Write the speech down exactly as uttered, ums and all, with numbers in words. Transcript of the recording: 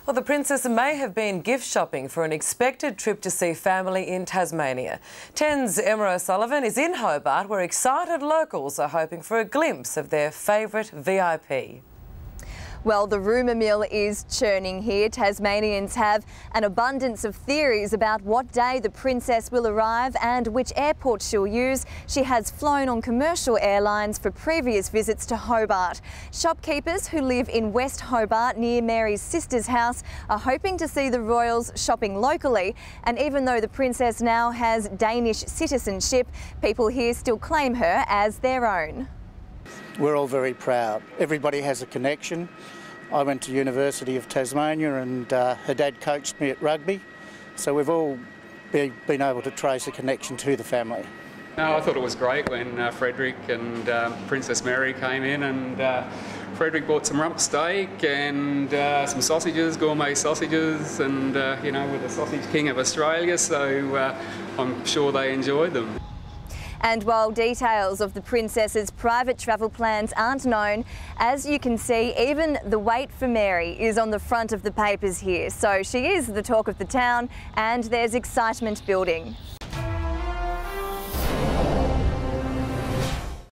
Well, the Princess may have been gift shopping for an expected trip to see family in Tasmania. ten's Emma O'Sullivan is in Hobart, where excited locals are hoping for a glimpse of their favourite V I P. Well, the rumour mill is churning here. Tasmanians have an abundance of theories about what day the Princess will arrive and which airport she'll use. She has flown on commercial airlines for previous visits to Hobart. Shopkeepers who live in West Hobart near Mary's sister's house are hoping to see the royals shopping locally. And even though the Princess now has Danish citizenship, people here still claim her as their own. We're all very proud. Everybody has a connection. I went to University of Tasmania and uh, her dad coached me at rugby, so we've all be, been able to trace a connection to the family. No, I thought it was great when uh, Frederick and um, Princess Mary came in, and uh, Frederick bought some rump steak and uh, some sausages, gourmet sausages, and uh, you know, we're the sausage king of Australia, so uh, I'm sure they enjoyed them. And while details of the Princess's private travel plans aren't known, as you can see, even the wait for Mary is on the front of the papers here. So she is the talk of the town and there's excitement building.